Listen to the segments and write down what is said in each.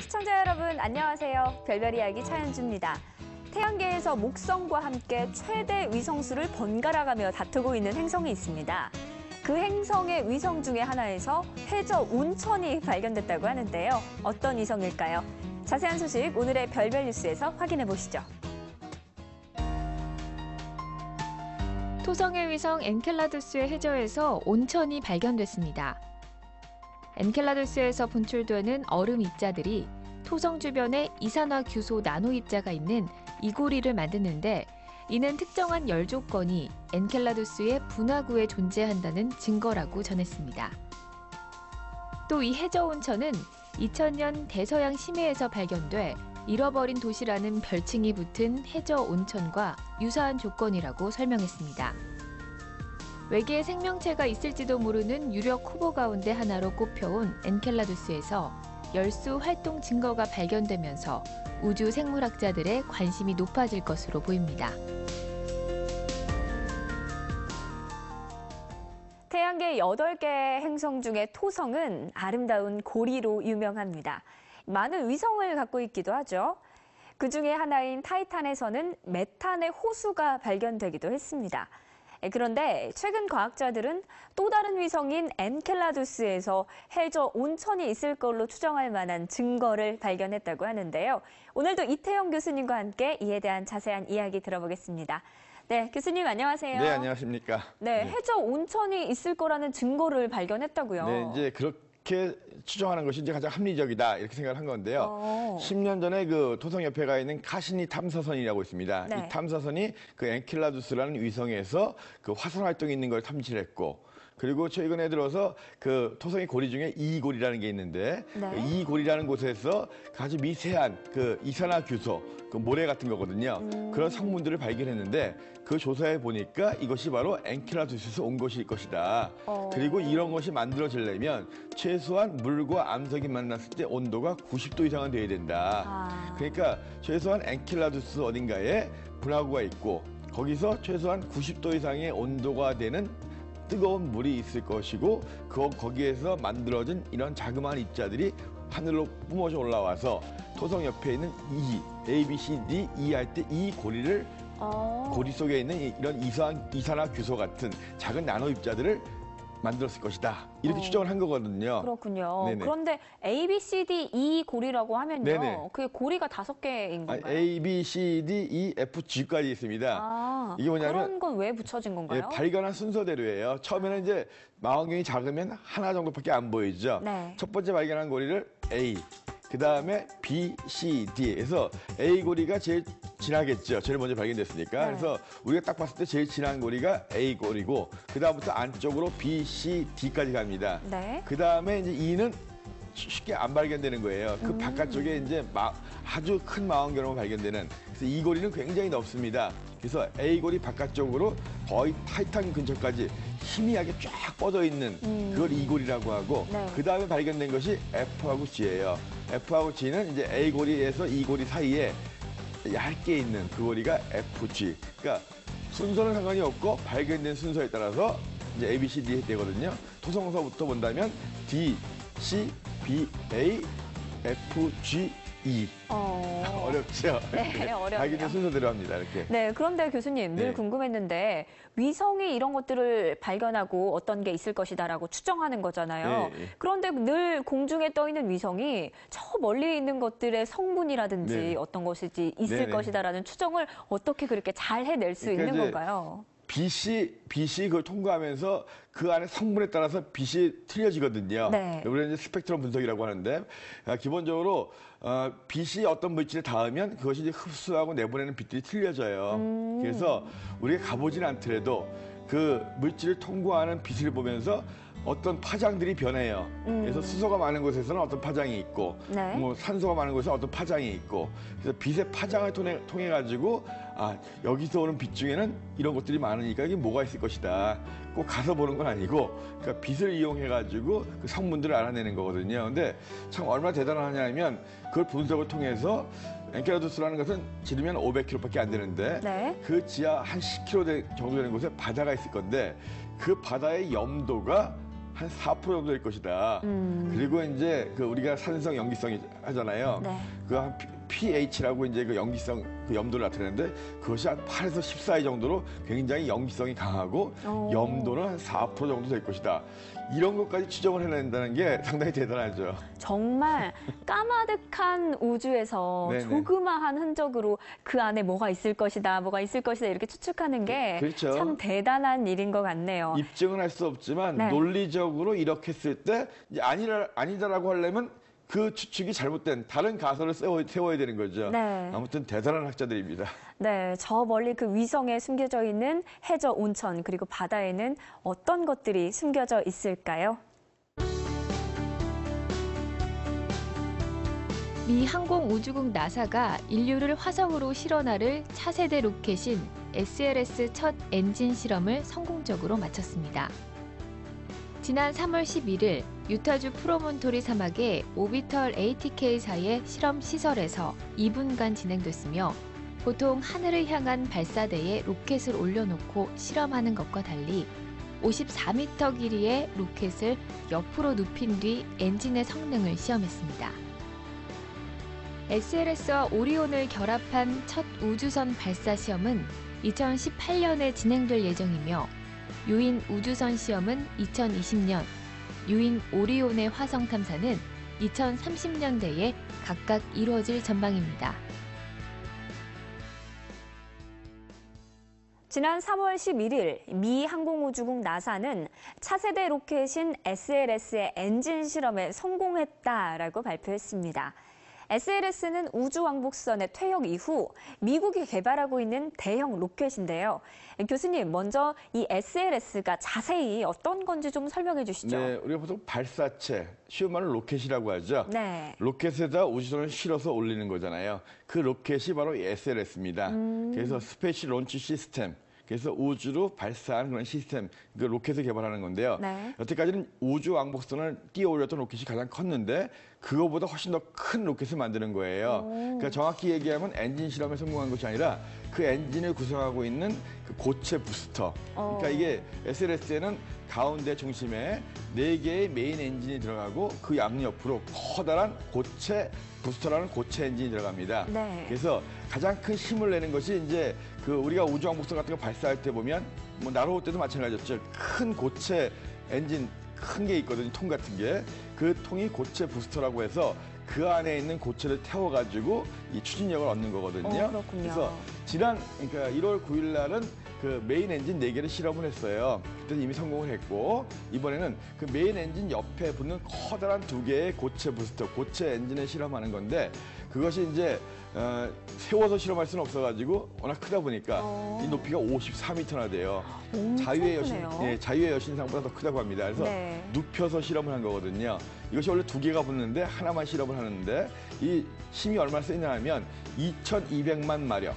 시청자 여러분 안녕하세요. 별별 이야기 차현주입니다. 태양계에서 목성과 함께 최대 위성수를 번갈아가며 다투고 있는 행성이 있습니다. 그 행성의 위성 중에 하나에서 해저 온천이 발견됐다고 하는데요. 어떤 위성일까요? 자세한 소식 오늘의 별별 뉴스에서 확인해 보시죠. 토성의 위성 엔켈라두스의 해저에서 온천이 발견됐습니다. 엔켈라두스에서 분출되는 얼음 입자들이 토성 주변에 이산화규소 나노 입자가 있는 이고리를 만드는데, 이는 특정한 열 조건이 엔켈라두스의 분화구에 존재한다는 증거라고 전했습니다. 또 이 해저 온천은 2000년 대서양 심해에서 발견돼 잃어버린 도시라는 별칭이 붙은 해저 온천과 유사한 조건이라고 설명했습니다. 외계에 생명체가 있을지도 모르는 유력 후보 가운데 하나로 꼽혀온 엔켈라두스에서 열수 활동 증거가 발견되면서 우주 생물학자들의 관심이 높아질 것으로 보입니다. 태양계 8개 행성 중에 토성은 아름다운 고리로 유명합니다. 많은 위성을 갖고 있기도 하죠. 그 중에 하나인 타이탄에서는 메탄의 호수가 발견되기도 했습니다. 그런데 최근 과학자들은 또 다른 위성인 엔켈라두스에서 해저 온천이 있을 걸로 추정할 만한 증거를 발견했다고 하는데요. 오늘도 이태영 교수님과 함께 이에 대한 자세한 이야기 들어보겠습니다. 네, 교수님 안녕하세요. 네, 안녕하십니까. 네, 해저 온천이 있을 거라는 증거를 발견했다고요. 네, 이제 그렇게 추정하는 것이 이제 가장 합리적이다 이렇게 생각을 한 건데요. 10년 전에 그 토성옆에 있는 카시니 탐사선이라고 있습니다. 네. 이 탐사선이 그 엔켈라두스라는 위성에서 그 화산 활동이 있는 걸 탐지를 했고, 그리고 최근에 들어서 그 토성의 고리 중에 이고리라는 게 있는데, 네. 그 이고리라는 곳에서 아주 미세한 그 이산화규소, 그 모래 같은 거거든요. 그런 성분들을 발견했는데, 그 조사해 보니까 이것이 바로 엔켈라두스에서 온 것일 것이다. 그리고 이런 것이 만들어지려면 최소한 물과 암석이 만났을 때 온도가 90도 이상은 돼야 된다. 그러니까 최소한 엔켈라두스 어딘가에 분화구가 있고, 거기서 최소한 90도 이상의 온도가 되는 뜨거운 물이 있을 것이고, 거기에서 만들어진 이런 자그마한 입자들이 하늘로 뿜어져 올라와서 토성 옆에 있는 A, B, C, D, E 할 때 이 고리를 고리 속에 있는 이런 이산화규소 같은 작은 나노 입자들을 만들었을 것이다. 이렇게 추정을 한 거거든요. 그렇군요. 네네. 그런데 A, B, C, D, E 고리라고 하면요. 네네. 그게 고리가 5개인 건가요? A, B, C, D, E, F, G까지 있습니다. 이게 뭐냐면 그런 건 왜 붙여진 건가요? 예, 발견한 순서대로예요. 처음에는 이제 망원경이 작으면 하나 정도밖에 안 보이죠. 네. 첫 번째 발견한 고리를 A, 그 다음에 B, C, D에서 A 고리가 제일 진하겠죠. 제일 먼저 발견됐으니까. 네. 그래서 우리가 딱 봤을 때 제일 진한 고리가 A 고리고, 그 다음부터 안쪽으로 B, C, D까지 갑니다. 네. 그 다음에 이제 E는 쉽게 안 발견되는 거예요. 그 바깥쪽에 이제 아주 큰 망원경으로 발견되는. 그래서 이 고리는 굉장히 넓습니다. 그래서 A 고리 바깥쪽으로 거의 타이탄 근처까지 희미하게 쫙 뻗어 있는 그걸 이 고리라고 하고, 네. 그 다음에 발견된 것이 F하고 G예요. F하고 G는 이제 A 고리에서 이 고리 사이에 얇게 있는 그 고리가 FG. 그러니까 순서는 상관이 없고 발견된 순서에 따라서 이제 A, B, C, D 되거든요. 토성서부터 본다면 D, C, B, A, F, G, E. 어렵죠? 네, 어렵네요. 발견된 순서대로 합니다. 이렇게. 네, 그런데 교수님 늘 네. 궁금했는데 위성이 이런 것들을 발견하고 어떤 게 있을 것이다라고 추정하는 거잖아요. 네. 그런데 늘 공중에 떠 있는 위성이 저 멀리 있는 것들의 성분이라든지 네. 어떤 것일지 있을 네네. 것이다라는 추정을 어떻게 그렇게 잘 해낼 수 그러니까 있는 이제 건가요? BC 그걸 통과하면서 그 안에 성분에 따라서 빛이 틀려지거든요. 네. 우리는 이제 스펙트럼 분석이라고 하는데, 기본적으로 빛이 어떤 물질에 닿으면 그것이 이제 흡수하고 내보내는 빛들이 틀려져요. 그래서 우리가 가보진 않더라도 그 물질을 통과하는 빛을 보면서 어떤 파장들이 변해요. 그래서 수소가 많은 곳에서는 어떤 파장이 있고, 네. 뭐 산소가 많은 곳에서 어떤 파장이 있고, 그래서 빛의 파장을 통해 가지고 여기서 오는 빛 중에는 이런 것들이 많으니까 이게 뭐가 있을 것이다. 꼭 가서 보는 건 아니고, 그러니까 빛을 이용해 가지고 그 성분들을 알아내는 거거든요. 근데 참 얼마나 대단하냐면 그걸 분석을 통해서 엔켈라두스라는 것은 지르면 500km밖에 안 되는데, 네. 그 지하 한 10km 정도 되는 곳에 바다가 있을 건데, 그 바다의 염도가 한 4% 정도 될 것이다. 그리고 이제 그 우리가 산성 염기성이 하잖아요. 네. 그 한 pH라고 이제 그 염기성 그 염도를 나타내는데 그것이 한 8에서 14위 정도로 굉장히 염기성이 강하고 염도는 한 4% 정도 될 것이다. 이런 것까지 추정을 해낸다는 게 상당히 대단하죠. 정말 까마득한 우주에서 네네. 조그마한 흔적으로 그 안에 뭐가 있을 것이다, 뭐가 있을 것이다 이렇게 추측하는 게 그렇죠. 참 대단한 일인 것 같네요. 입증은 할 수 없지만 네. 논리적으로 이렇게 했을 때 이제 아니다라고 하려면 그 추측이 잘못된 다른 가설을 세워야 되는 거죠. 네. 아무튼 대단한 학자들입니다. 네, 저 멀리 그 위성에 숨겨져 있는 해저 온천 그리고 바다에는 어떤 것들이 숨겨져 있을까요? 미 항공우주국 나사가 인류를 화성으로 실어나를 차세대 로켓인 SLS 첫 엔진 실험을 성공적으로 마쳤습니다. 지난 3월 11일 유타주 프로몬토리 사막의 오비털 ATK사의 실험 시설에서 2분간 진행됐으며 보통 하늘을 향한 발사대에 로켓을 올려놓고 실험하는 것과 달리 54m 길이의 로켓을 옆으로 눕힌 뒤 엔진의 성능을 시험했습니다. SLS와 오리온을 결합한 첫 우주선 발사 시험은 2018년에 진행될 예정이며 유인 우주선 시험은 2020년, 유인 오리온의 화성 탐사는 2030년대에 각각 이루어질 전망입니다. 지난 3월 11일 미 항공우주국 나사는 차세대 로켓인 SLS의 엔진 실험에 성공했다라고 발표했습니다. SLS는 우주왕복선의 퇴역 이후 미국이 개발하고 있는 대형 로켓인데요. 교수님, 먼저 이 SLS가 자세히 어떤 건지 좀 설명해 주시죠. 네, 우리가 보통 발사체, 쉬운 말로 로켓이라고 하죠. 네. 로켓에다 우주선을 실어서 올리는 거잖아요. 그 로켓이 바로 이 SLS입니다. 그래서 스페이스 론치 시스템. 그래서 우주로 발사하는 그런 시스템, 그 로켓을 개발하는 건데요. 네. 여태까지는 우주 왕복선을 띄어 올렸던 로켓이 가장 컸는데 그거보다 훨씬 더 큰 로켓을 만드는 거예요. 그러니까 정확히 얘기하면 엔진 실험에 성공한 것이 아니라 그 엔진을 구성하고 있는 그 고체 부스터. 그러니까 이게 SLS에는 가운데 중심에 4개의 메인 엔진이 들어가고 그 양옆으로 커다란 고체 부스터라는 고체 엔진이 들어갑니다. 네. 그래서 가장 큰 힘을 내는 것이 이제 그 우리가 우주왕복선 같은 거 발사할 때 보면 뭐 나로호 때도 마찬가지였죠. 큰 고체 엔진 큰 게 있거든요. 통 같은 게. 그 통이 고체 부스터라고 해서 그 안에 있는 고체를 태워가지고 이 추진력을 얻는 거거든요. 그렇군요. 그래서 지난 그러니까 1월 9일 날은 그 메인 엔진 4개를 실험을 했어요. 그때 이미 성공을 했고 이번에는 그 메인 엔진 옆에 붙는 커다란 2개의 고체 부스터, 고체 엔진을 실험하는 건데 그것이 이제 세워서 실험할 수는 없어가지고 워낙 크다 보니까 이 높이가 54m나 돼요. 자유의 크네요. 자유의 여신상보다 더 크다고 합니다. 그래서 네. 눕혀서 실험을 한 거거든요. 이것이 원래 2개가 붙는데 하나만 실험을 하는데 이 힘이 얼마나 세냐 하면 2200만 마력.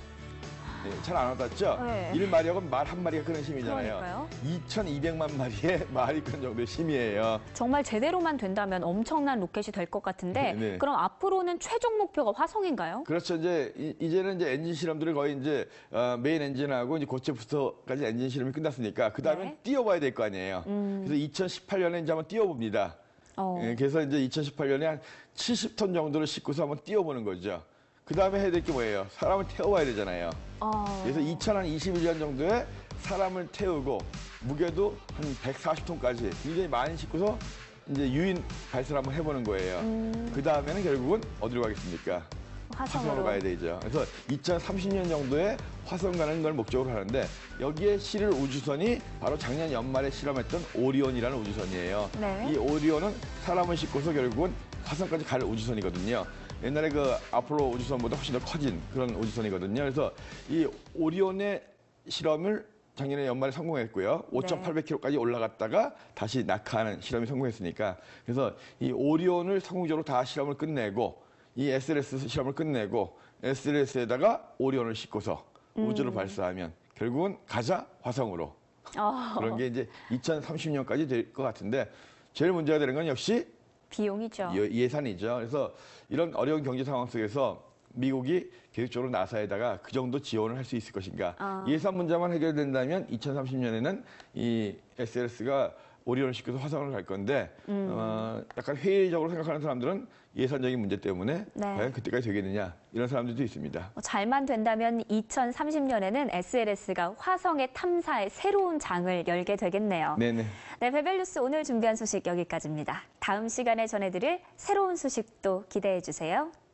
잘 안 와닿죠? 네. 1마력은 말 한 마리가 끄는 힘이잖아요. 그러니까요. 2200만 마리의 말이 끄는 정도의 힘이에요. 정말 제대로만 된다면 엄청난 로켓이 될 것 같은데 네. 그럼 앞으로는 최종 목표가 화성인가요? 그렇죠. 이제는 이제 엔진 실험들을 거의 이제 메인 엔진하고 이제 고체 부스터까지 엔진 실험이 끝났으니까 그 다음에 네. 띄워봐야 될 거 아니에요. 그래서 2018년에 이제 한번 띄워봅니다. 그래서 이제 2018년에 한 70톤 정도를 싣고서 한번 띄워보는 거죠. 그 다음에 해야 될 게 뭐예요? 사람을 태워와야 되잖아요. 그래서 2021년 정도에 사람을 태우고 무게도 한 140톤까지 굉장히 많이 싣고서 이제 유인 발사를 한번 해보는 거예요. 그 다음에는 결국은 어디로 가겠습니까? 화성으로 가야 되죠. 그래서 2030년 정도에 화성 가는 걸 목적으로 하는데 여기에 실을 우주선이 바로 작년 연말에 실험했던 오리온이라는 우주선이에요. 네. 이 오리온은 사람을 싣고서 결국은 화성까지 갈 우주선이거든요. 옛날에 그 아폴로 우주선보다 훨씬 더 커진 그런 우주선이거든요. 그래서 이 오리온의 실험을 작년에 연말에 성공했고요. 5,800km까지 올라갔다가 다시 낙하하는 실험이 성공했으니까. 그래서 이 오리온을 성공적으로 다 실험을 끝내고 이 SLS 실험을 끝내고 SLS에다가 오리온을 싣고서 우주를 발사하면 결국은 가자 화성으로. 그런 게 이제 2030년까지 될 것 같은데 제일 문제가 되는 건 역시 비용이죠. 예산이죠. 그래서 이런 어려운 경제 상황 속에서 미국이 계획적으로 나사에다가 그 정도 지원을 할 수 있을 것인가. 예산 문제만 해결된다면 2030년에는 이 SLS가 오리온을 싣고서 화성을 갈 건데 약간 회의적으로 생각하는 사람들은 예산적인 문제 때문에 네. 과연 그때까지 되겠느냐 이런 사람들도 있습니다. 잘만 된다면 2030년에는 SLS가 화성의 탐사에 새로운 장을 열게 되겠네요. 네네. 네, 베벨뉴스 오늘 준비한 소식 여기까지입니다. 다음 시간에 전해드릴 새로운 소식도 기대해 주세요.